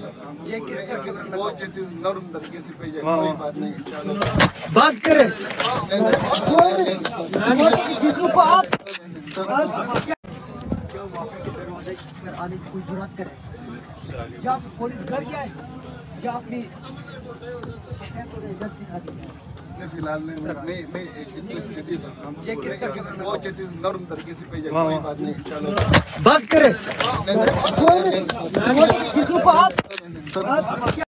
ये किसका वो नरम तरीके से पे जाए, कोई बात नहीं। बात करें आने की कोई जरूरत करे, या पुलिस घर जाए या अपनी फिलहाल नहीं एक ये किसका वो नरम तरीके से पे जाए, कोई बात नहीं। बात करें